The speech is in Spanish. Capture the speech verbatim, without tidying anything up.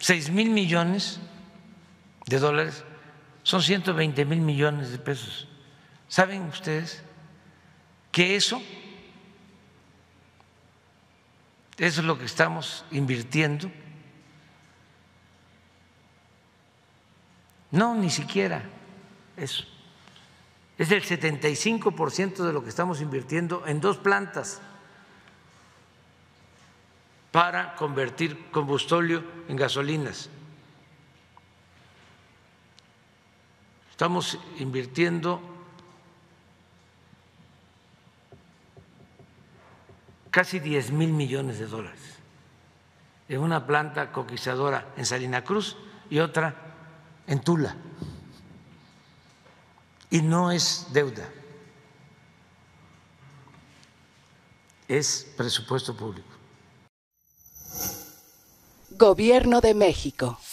seis mil millones de dólares son ciento veinte mil millones de pesos. ¿Saben ustedes que eso es lo que estamos invirtiendo? No, ni siquiera eso. Es el setenta y cinco por ciento de lo que estamos invirtiendo en dos plantas para convertir combustóleo en gasolinas. Estamos invirtiendo casi diez mil millones de dólares en una planta coquizadora en Salina Cruz y otra en Tula. Y no es deuda, es presupuesto público. Gobierno de México.